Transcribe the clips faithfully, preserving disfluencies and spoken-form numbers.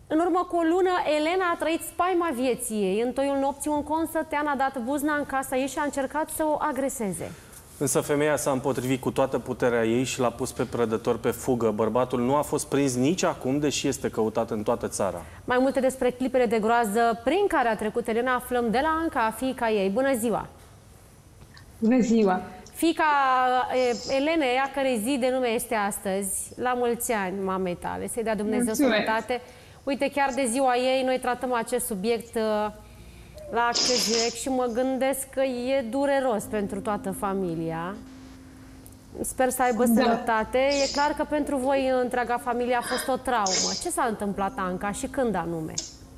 În urmă cu o lună, Elena a trăit spaima vieții ei. În toiul nopții, un consătean a dat buzna în casa ei și a încercat să o agreseze. Însă femeia s-a împotrivit cu toată puterea ei și l-a pus pe prădător pe fugă. Bărbatul nu a fost prins nici acum, deși este căutat în toată țara. Mai multe despre clipele de groază prin care a trecut Elena aflăm de la Anca, fiica ei. Bună ziua! Bună ziua! Fiica Elenei, a cărei zi de nume este astăzi, la mulți ani mamei tale, să-i dea Dumnezeu Mulțumesc. Sănătate. Uite, chiar de ziua ei, noi tratăm acest subiect la Acces Direct și mă gândesc că e dureros pentru toată familia. Sper să aibă da. sănătate. E clar că pentru voi, întreaga familie, a fost o traumă. Ce s-a întâmplat, Anca, și când anume?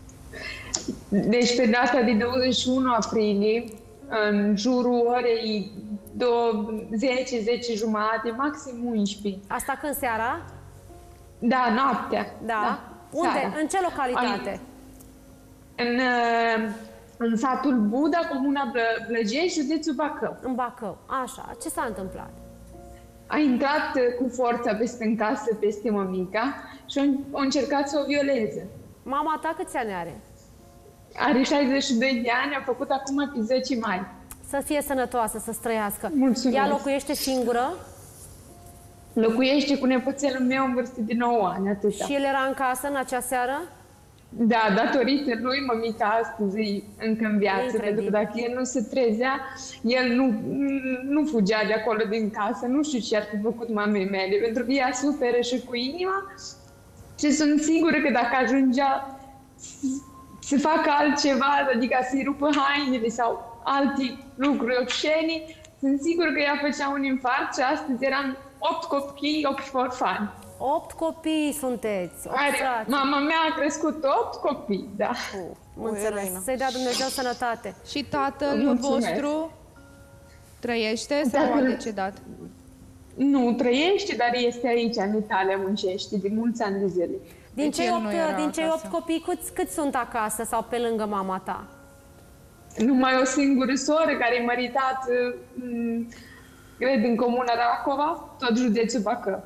Deci, pe data de douăzeci și unu aprilie, în jurul orei zece, zece jumate, maxim unsprezece. Asta când, seara? Da, noaptea. Da. da. Unde? Seara. În ce localitate? În, în satul Buda, comuna Blăjești, județul Bacău. În Bacău. Așa. Ce s-a întâmplat? A intrat cu forța peste în casă, peste mămica și a încercat să o violeze. Mama ta câți ani are? Are șaizeci și doi de ani, a făcut acum pe zece mai. Să fie sănătoasă, să străiască. Mulțumesc. Ea locuiește singură? Locuiește cu nepoțelul meu în vârstă de nouă ani, atâta. Și el era în casă în acea seară? Da, datorită lui, mămica astăzi e încă în viață, Incredibil. pentru că dacă el nu se trezea, el nu, nu fugea de acolo din casă, nu știu ce ar fi făcut mamei mele, pentru că ea suferă și cu inima și sunt sigură că dacă ajungea să facă altceva, adică să-i rupă hainele sau alte lucruri obscenii, sunt sigură că ea făcea un infarct și astăzi eram opt copii, opt orfani. Opt copii sunteți, opt Are, frați. Mama mea a crescut opt copii, da. Uh, înțeles. Să-i dea Dumnezeu sănătate. Și tatăl vostru trăiește sau Tatăl... a decedat? Nu, trăiește, dar este aici, în Italia, muncește, de mulți ani de zile. Din cei opt, din cei opt copii, câți, câți sunt acasă sau pe lângă mama ta? Numai o singură soră care e măritat, cred, în comuna Racova, tot județul Bacău.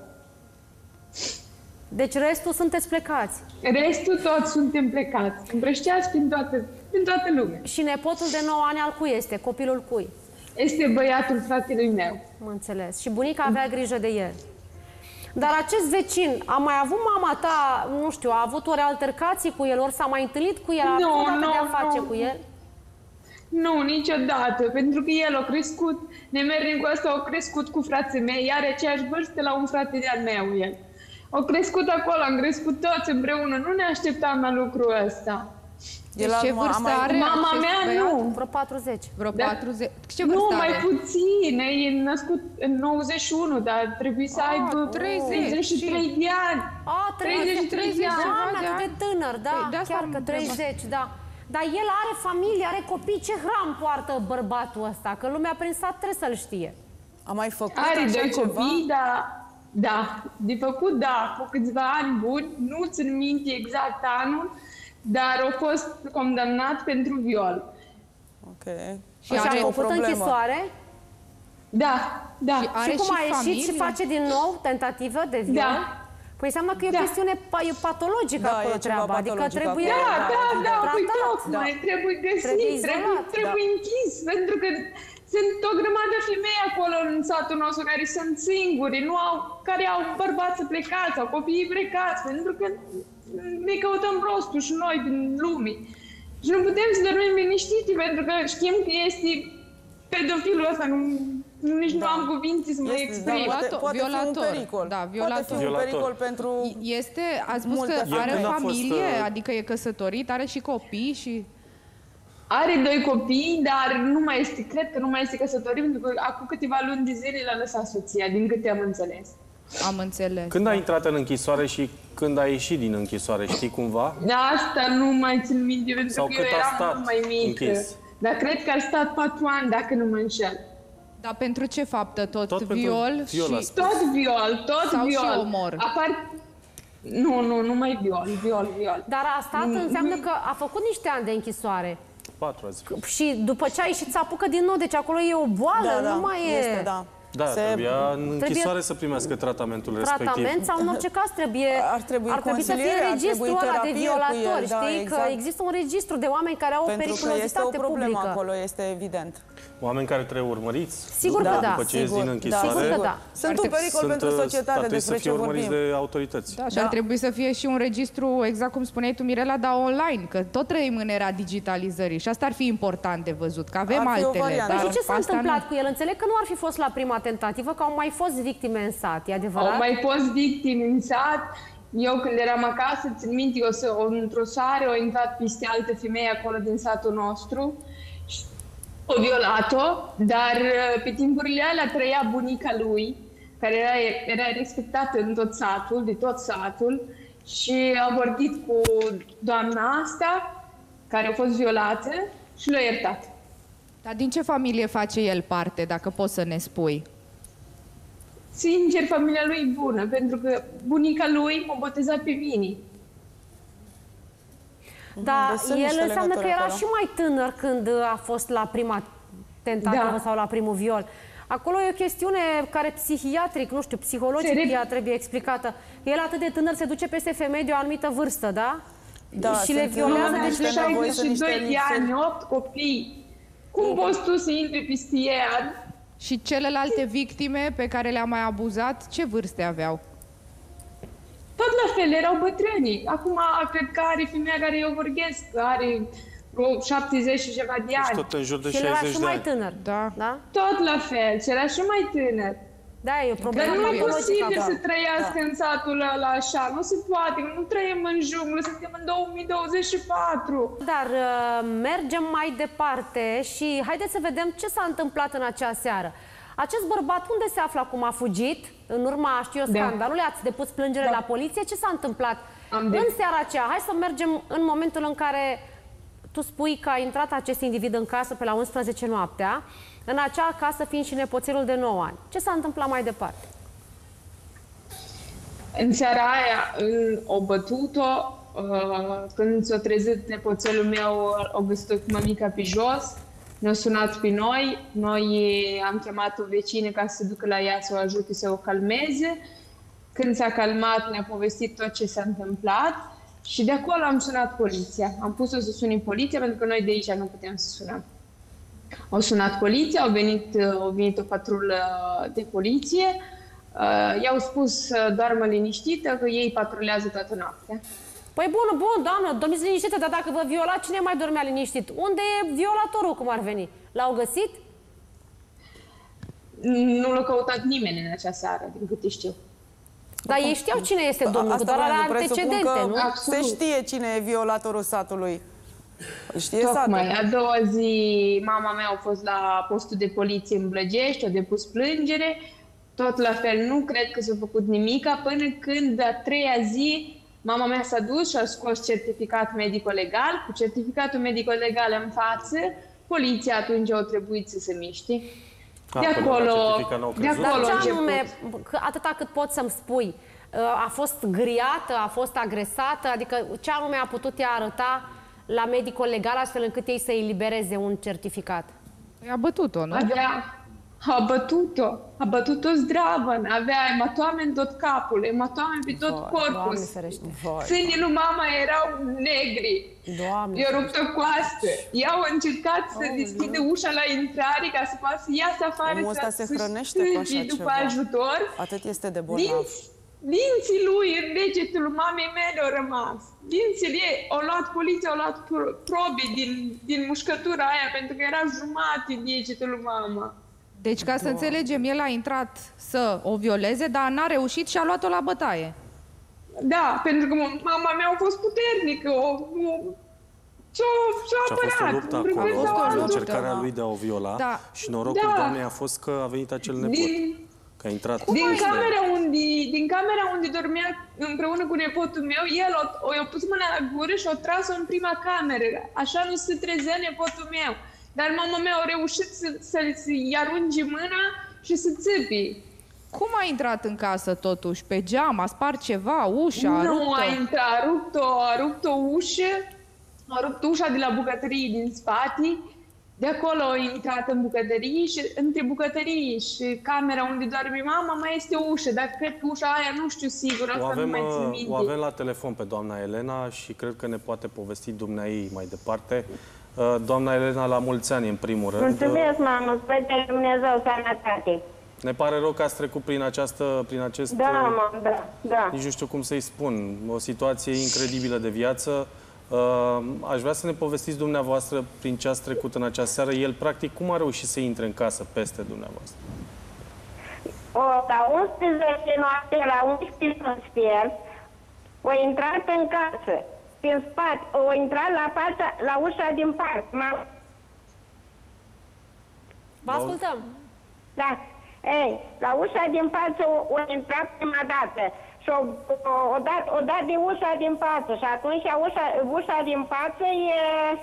Deci restul sunteți plecați? Restul toți suntem plecați, împrășteați prin toată, prin toată lumea. Și nepotul de nouă ani al cui este? Copilul cui? Este băiatul fratelui meu. Mă înțeles. Și bunica avea grijă de el. Dar acest vecin, a mai avut mama ta, nu știu, a avut ori altercații cu el, ori s-a mai întâlnit cu el, a nu, avut nu, de a face nu. cu el? Nu, niciodată, pentru că el a crescut, nemernicul ăsta a crescut cu frații mei, are aceeași vârstă la un frate de-al meu, el. Au crescut acolo, am crescut toți împreună, nu ne așteptam la lucrul ăsta. Deci ce vârstă are? Mama mea nu. Vreo patruzeci. Vreo da. patruzeci. Ce vârstă nu, are? mai puțin. E născut în nouăzeci și unu, dar trebuie să aibă treizeci și trei de ani. A, treizeci și trei de ani, atât de tânăr, da, păi, chiar că treizeci, da. Dar el are familie, are copii, ce hram poartă bărbatul ăsta? Că lumea prin sat trebuie să-l știe. A mai făcut Are așa doi ceva? copii, dar... Da, de făcut, da, cu câțiva ani buni, nu țin minte exact anul, dar a fost condamnat pentru viol. Ok. Și a făcut închisoare? Da, da. Și, are și cum și a ieșit familie? Și face din nou tentativă de viol? Da. Păi înseamnă că e o da. chestiune e patologică da, acolo treaba, adică trebuie... Da, da, da, da, păi tocmai, da. trebuie găsit, trebuie, trebuie, trebuie da. închis, pentru că sunt o grămadă de femei acolo în satul nostru care sunt singuri, nu au, care au bărbați plecați, au copiii plecați, pentru că ne căutăm rostul și noi din lume. Și nu putem să dormim liniștiti, pentru că știm că este pedofilul ăsta, nu, nici da. nu am cuvinte să mă exprim. Poate, poate fi un pericol. Da, violator. Poate fi un pericol pentru... Este, a spus că are familie, fost, adică e căsătorit, are și copii și... Are doi copii, dar nu mai este, cred că nu mai este căsătorit, pentru că acum câteva luni de zile l-a lăsat soția, din câte am înțeles. Am înțeles. Când da. a intrat în închisoare și când a ieșit din închisoare, știi cumva? Da, asta nu mai țin minte, pentru Sau că cât eu a eram stat mult mai mică. închis? Dar cred că a stat patru ani, dacă nu mă înșel. Dar pentru ce faptă? Tot, tot viol și... Tot viol, tot sau viol. Și omor. Apar... Nu, nu, nu mai viol, viol, viol. Dar a stat nu, înseamnă nu... că a făcut niște ani de închisoare. Patru azi. Și după ce a ieșit, se apucă din nou, deci acolo e o boală, da, da, nu mai e... Este, da. Da, Se- trebuia în închisoare să primească tratamentul respectiv. Tratament sau în orice caz trebuie, Ar trebui ar trebui să fie consiliere, ar registrul trebui ăla de terapie cu violatori, el, da, știi? exact. Că există un registru de oameni care au o Pentru că este o periculozitate problemă publică. acolo, este evident. Oameni care trebuie urmăriți. Sigur că da. După ce ies Sigur, din da, închisoare, Sigur că da. Sunt un pericol sunt, pentru uh, societate, trebuie despre să fie ce urmăriți vorbim. de autorități. Da, și Da. ar trebui să fie și un registru, exact cum spuneai tu, Mirela, dar online, că tot trăim în era digitalizării și asta ar fi important de văzut, că avem Ar fi o altele. variantă. Dar Păi și ce s-a asta întâmplat nu. cu el? Înțeleg că nu ar fi fost la prima tentativă, că au mai fost victime în sat, e adevărat? Au mai fost victime în sat. Eu când eram acasă, țin minte, eu să, o, într-o soare, au intrat peste altă femeie acolo din satul nostru. Și o violat-o, dar pe timpurile alea trăia bunica lui, care era, era respectată în tot satul, de tot satul, și a vorbit cu doamna asta, care a fost violată, și l-a iertat. Dar din ce familie face el parte, dacă poți să ne spui? Sincer, familia lui e bună, pentru că bunica lui m-a botezat pe mine. Dar Deci sunt el niște înseamnă că legături era acolo. și mai tânăr când a fost la prima tentativă Da. sau la primul viol. Acolo e o chestiune care psihiatric, nu știu, psihologic Se re- ea trebuie explicată. El atât de tânăr se duce peste femei de o anumită vârstă, da? Da, și le sunt violează, oameni deci care le au nevoie să șaizeci și doi niște de ani, lipsuri. opt copii. Cum poți tu să intri peste ea? Și celelalte victime pe care le-a mai abuzat, ce vârste aveau? Tot la fel, erau bătrâni. Acum, cred că are femeia care eu vorbesc, are vreo șaptezeci și ceva de Deci ani. tot în jur de Și el era șaizeci și de mai ani. tânăr. Da. Da? Tot la fel, și era și mai tânăr. Da, e o Dar problemă nu e psihologică posibil acolo. să trăiască în satul ăla așa. Nu se poate, că nu trăim în junglă, suntem în două mii douăzeci și patru. Dar uh, mergem mai departe și haideți să vedem ce s-a întâmplat în acea seară. Acest bărbat unde se află acum? A fugit? În urma, știu eu, Da. scandalului? Ați depus plângere Da. la poliție? Ce s-a întâmplat Am în depus. seara aceea? Hai să mergem în momentul în care tu spui că a intrat acest individ în casă pe la unsprezece noaptea, în acea casă fiind și nepoțelul de nouă ani. Ce s-a întâmplat mai departe? În seara aia în- o bătut-o, uh, când s-a trezit nepoțelul meu, o găsit-o cu mămica pe jos, ne-a sunat pe noi, noi am chemat o vecină ca să se ducă la ea să o ajute să o calmeze. Când s-a calmat, ne-a povestit tot ce s-a întâmplat și de acolo am sunat poliția. Am pus-o să suni poliția pentru că noi de aici nu puteam să sunăm. Au sunat poliția, au venit, au venit o patrulă de poliție, uh, i-au spus să doarmă liniștită, că ei patrulează toată noaptea. Păi bun, bun, doamnă, dormiți liniștită, dar dacă vă viola, cine mai dormea liniștit? Unde e violatorul, cum ar veni? L-au găsit? Nu l-a căutat nimeni în acea seară, din câte știu. Dar ei știau cine este domnul, că Asta doar voiam, are eu presupun antecedente, că nu? se Absolut. știe cine e violatorul satului. Știe Tocmai, satul. a doua zi, mama mea a fost la postul de poliție în Blăgești, a depus plângere, tot la fel, nu cred că s-a făcut nimica, până când a treia zi, mama mea s-a dus și a scos certificat medico-legal, cu certificatul medico-legal în față, poliția atunci a trebuit să se miște. A, De până la acolo, certificat n-au de crezut. Dar acolo ce a început. anume, că atâta cât pot să-mi spui, a fost griată, a fost agresată, adică ce anume a putut ea arăta la medicul legal astfel încât ei să elibereze un certificat? A bătut-o, nu? Avea, a bătut-o, a bătut-o zdravăn, avea ematoame în tot capul, ematoame pe tot Vai, corpul. Doamne ferește. Vai. Sânii lui mama erau negri. Doamne I-a ferește. rupt o coastă. Ea au încercat să deschidă ușa la intrare ca să poată să iasă afară, Omul ăsta să se să-și hrănește cu așa stârpi după ceva. ajutor. Atât este de bolnav. Dinți, dinții lui în degetul mamei mele au rămas. Dințile ei, au luat poliția, au luat pro- probe din, din mușcătura aia, pentru că era jumate degetul lui mama. Deci, ca să înțelegem, el a intrat să o violeze, dar n-a reușit și a luat-o la bătaie. Da, pentru că mama mea a fost puternică, o, o, s-a, s-a Și a fost o apărat. luptă într-un acolo, fel sau în altul. încercarea da. lui de a o viola. Da. Și norocul Da. doamnei a fost că a venit acel nepot. Din, Că a intrat. din, peste- camera unde, din camera unde dormea împreună cu nepotul meu, el o, o i-a pus mâna la gură și o tras-o în prima cameră. Așa nu se trezea nepotul meu. Dar mama mea a reușit să, să, să-i arunce mâna și să țâpi. Cum a intrat în casă, totuși? Pe geam? A spart ceva? Ușa? A Nu rupt-o? a intrat, a rupt o, a rupt o ușă, a rupt ușa de la bucătărie din spate, De acolo a intrat în bucătărie și între bucătărie și camera unde doarme mama mai este o ușă, dar cred că ușa aia nu știu sigur, O asta avem, nu mai țin uh, minte. o avem la telefon pe doamna Elena și cred că ne poate povesti dumneaei mai departe. Uh, Doamna Elena, la mulți ani, în primul rând. Mulțumesc, mamă, sper de Dumnezeu sănătate. Ne pare rău că ați trecut prin, această, prin acest... Da, mă, da, da. Nici nu știu cum să-i spun. O situație incredibilă de viață. Uh, aș vrea să ne povestiți dumneavoastră prin ce ați trecut în această seară. El, practic, cum a reușit să intre în casă peste dumneavoastră? O, la unsprezece noapte, la unsprezece în sfert, o intrat în casă, prin spate, o intrat la, fața, la ușa din parc. Vă ascultăm. Da. Ei, la ușa din față o, o intrat prima dată și o, o, o, dat, o dat de ușa din față și atunci ușa, ușa din față e...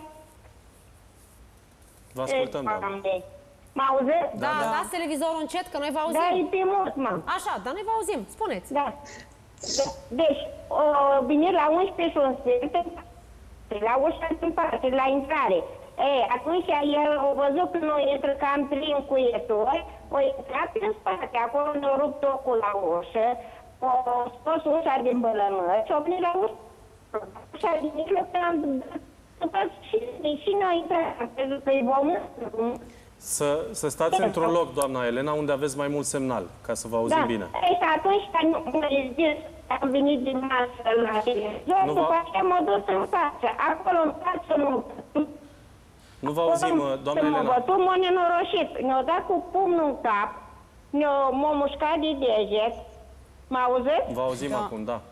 Vă ascultăm, doamnă. Mă auziți? Da, da, dați televizorul încet, că noi vă auzim. Da, e pe mult, mă. Așa, dar noi vă auzim. Spuneți. Da. De- Deci, o venit la unsprezece și un sfert, la ușa din față, la intrare. Ei, atunci el a văzut că noi intră cam trei încuietori, o intrat în spate, acolo ne-a rupt ocul la ușă, a scos ușa din bălămări și a venit la ușa, ușa din mijloc, am și, și noi intrat, am crezut că-i vom. Să, să stați într-un loc, doamna Elena, unde aveți mai mult semnal, ca să vă auzim Da. bine. Ei, și atunci am zis, am venit din masă la televizor, Nu după va- aceea m-a dus în față. Acolo în față nu... Nu vă auzim, doamna M-a Elena. bătut, m-a nenoroșit. Ne-a dat cu pumnul în cap, ne-a, m-a mușcat de deget. Mă auziți? Vă auzim Da. acum, da.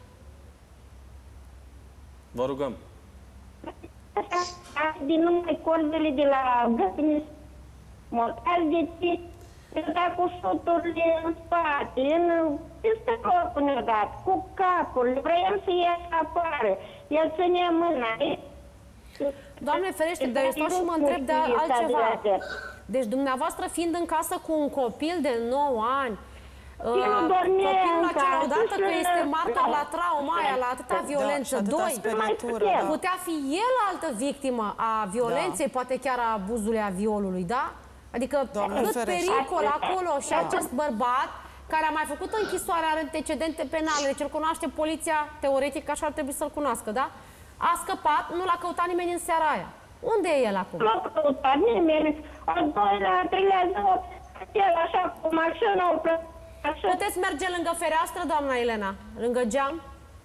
Vă rugăm. Din numai cordele de la gât, m-a dat de tit, ne-a dat cu șuturile în spate, în peste corpul ne-a dat, cu capul, vrem să ies afară. El ținea mâna. Doamne ferește, dar eu stau și mă întreb de altceva. Deci dumneavoastră fiind în casă cu un copil de nouă ani, Eu nu dormea copilul în acela, casă odată că și- este martor la trauma aia, la atâta violență, și atâta doi, speriatură, Mai da. putea fi el altă victimă a violenței, poate chiar a abuzului, a violului, da? Adică Doamne cât ferește. pericol acolo și acest bărbat care a mai făcut închisoare, are antecedente penale, deci îl cunoaște poliția, teoretic, așa ar trebui să-l cunoască, da? A scăpat, nu l-a căutat nimeni în seara aia. Unde e el acum? Nu a căutat nimeni. Al doilea, a treilea zi, el așa cu mașina, o plă... Așa. Puteți merge lângă fereastră, doamna Elena? Lângă geam?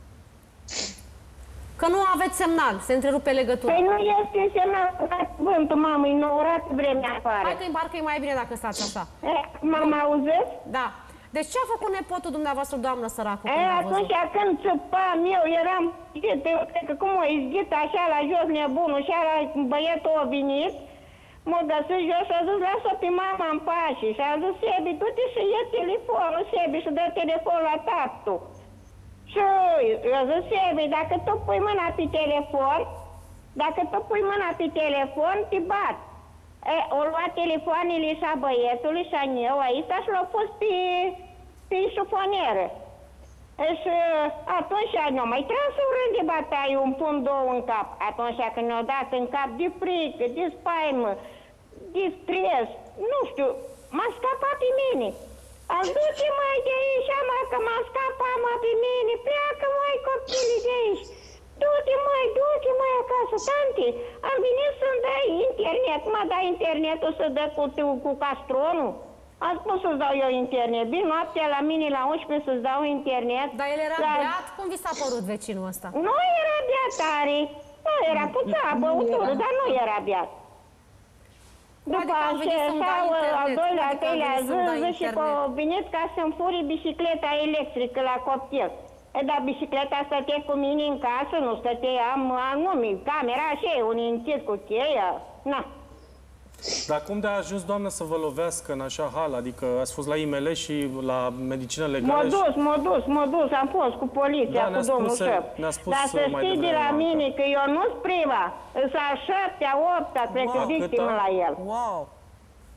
Că nu aveți semnal, se întrerupe legătura. Păi nu este semnal, vântul, mamă, e nouărat vremea afară. Hai că îmi parcă e mai bine dacă stați așa. M-am auzit? Da. Deci ce a făcut nepotul dumneavoastră, doamnă săracul, E, când a văzut? atunci când țăpam eu, eram, eu cred că cum o izghit așa la jos nebunul și ala băietul a venit, m-a găsit jos și a zis, lasă pe mama în pace. Și a zis, Sebi, du-te și ia telefonul, Sebi, și dă telefon la tatu. Și eu zis, Sebi, dacă tu pui mâna pe telefon, dacă tu pui mâna pe telefon, te bat. E, o luat telefoanele și a băietului și a meu aici și l-a pus pe, pe șufonieră. E, și atunci ne-a mai tras un rând de bataie, un pun două în cap. Atunci când ne-a dat în cap de frică, de spaimă, de stres, nu știu, m-a scăpat pe mine. Am du-te mai de aici, mă, că m-a scăpat mă pe mine, pleacă mai copilii de aici. Du-te mai, du-te mai acasă, tante, am venit să-mi dai internet, mă dai internetul să dă cu, cu castronul. Am spus să-ți dau eu internet, vin noaptea la mine la unsprezece să-ți dau internet. Dar el era Dar beat? Cum vi s-a părut vecinul ăsta? Nu era beat tare, nu era puțea băutură, dar nu era beat. După Adică am venit aceea, să-mi dai sau internet, al doilea, al adică am treilea venit zi, să-mi dai zi și că internet. a venit ca să-mi furi bicicleta electrică la copil. E, dar bicicleta stătea cu mine în casă, nu stătea, am, am nume, camera așa, un închid cu cheia, na. Dar cum de a ajuns, doamnă, să vă lovească în așa hal? Adică ați fost la I M L și la medicină M-a legală? și- dus, m-a dus, m-a dus, am fost cu poliția, Da, cu ne-a domnul spus, șef. ne-a spus Dar să mai știi de devreme, la Marta. mine că eu nu-s prima, sunt a șaptea, opta, cred că Wow, victimă câta? la el. Wow!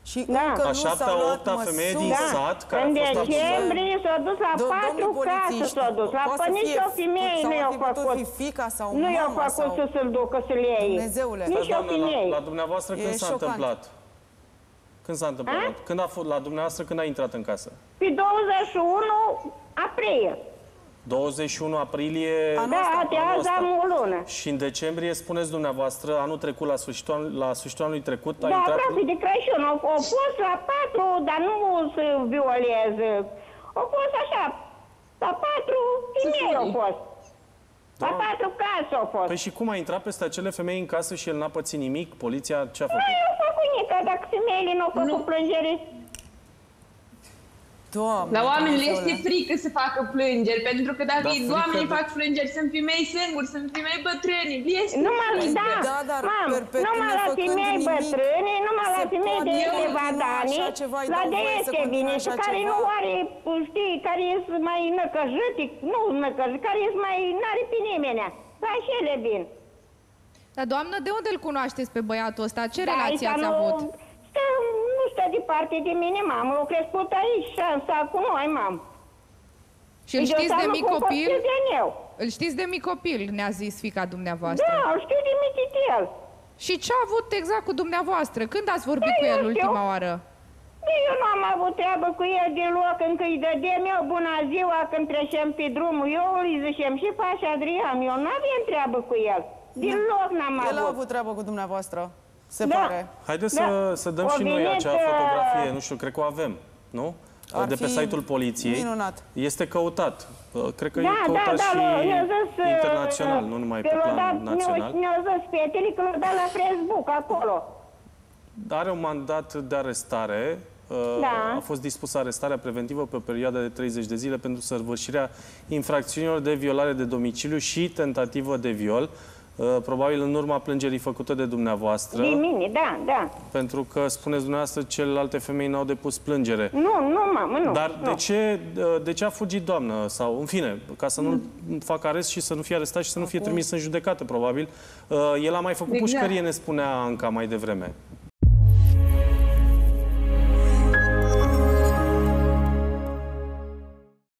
Și Da. încă A nu s-au șaptea, luat opta femeie din măsuri. sat care În a fost abuzată. decembrie s-a dus la Do- patru domnul case, polițist, s-a dus. La poate pe să nici fie- o femeie sau nu ar i-a fi putut făcut. fi fica sau Nu i-a mama făcut sau- să se-l ducă să-l iei. Dumnezeule. Nici o Doamnă, femeie. la, la dumneavoastră E când s-a șocant. întâmplat? Când s-a întâmplat? A? Când a fost la dumneavoastră, când a intrat în casă? Pe douăzeci și unu aprilie. douăzeci și unu aprilie Anul Da, ăsta, de anul azi ăsta. am o lună. Și în decembrie, spuneți dumneavoastră, anul trecut, la sfârșitul, an- la sfârșitul anului trecut, a Da, intrat... aproape de Crăciun. Au, au fost la patru, dar nu să violeze. Au fost așa, la patru femei au fost. La Da. patru case au fost. Păi și cum a intrat peste acele femei în casă și el n-a pățit nimic? Poliția ce a Nu făcut? i-au făcut nică, dacă femeile nu au făcut plângere. Doamne, La oameni le Dumnezeule. este frică să facă plângeri, pentru că dacă Da, da, frică oamenii de- fac plângeri, sunt femei singuri, sunt femei bătrâni, le este Numai, frică. da, Da, dar mam, perpetuăm numai la nefăcând femei nimic. bătrâne, numai la Se femei de poate câteva continua ani, așa ceva, îi la dau de voie să este continue vine și așa care ceva. nu are, știi, care sunt mai năcăjite, nu năcăjite, care sunt mai, n-are pe nimeni. La ele vin. Dar, doamnă, de unde îl cunoașteți pe băiatul ăsta? Ce Da, relație aici ați nu- avut? Stă, nu stă departe de mine, mamă, eu crescut aici și în sat cu noi, mamă. Și îl știți de mic copil? Eu. Îl știți de mic copil, ne-a zis fiica dumneavoastră. Da, îl știu de mititel. Și ce a avut exact cu dumneavoăr? Când ați vorbit Da, cu eu el știu. ultima oară? Eu nu am avut treabă cu el deloc, încă îi dădem eu bună ziua când trecem pe drumul. Eu îi zicem și Pașa Adrian, eu nu avem treabă cu el. Deloc n-am El a avut. avut treabă cu dumneavoastră, se Da. pare. Haideți Da. să, să dăm O și noi venit, acea uh, fotografie, nu știu, cred că o avem, nu? Ar De pe fi site-ul poliției. minunat. Este căutat. Uh, Cred că Da, e da, căutat da, și mi-a zis... uh, internațional, nu numai pe că l-a plan dat- național. Mi-a mi-a zis fetele că l-a dat la Facebook, acolo. Are un mandat de arestare. Uh, Da. A fost dispusă arestarea preventivă pe o perioadă de treizeci de zile pentru săvârșirea infracțiunilor de violare de domiciliu și tentativă de viol, uh, probabil în urma plângerii făcute de dumneavoastră, De mine, da, da. pentru că, spuneți dumneavoastră, celelalte femei n-au depus plângere. Nu, nu, mamă, nu. Dar nu. de ce, de ce a fugit, doamnă? Sau, în fine, ca să nu facă arest și să nu fie arestat și să nu fie trimis în judecată, probabil. Uh, El a mai făcut Exact. pușcărie, ne spunea Anca mai devreme.